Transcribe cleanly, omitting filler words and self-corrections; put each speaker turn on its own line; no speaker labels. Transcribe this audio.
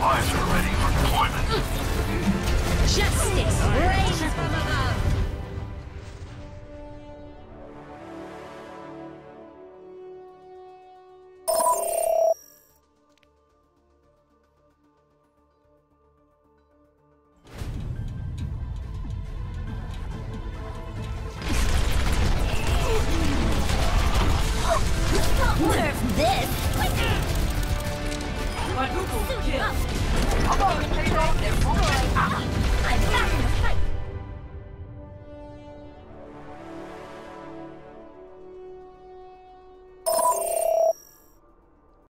supplies are ready for deployment.
Justice reigns from above.
Nerf this!
Quadruple kill.
I'm back in the fight!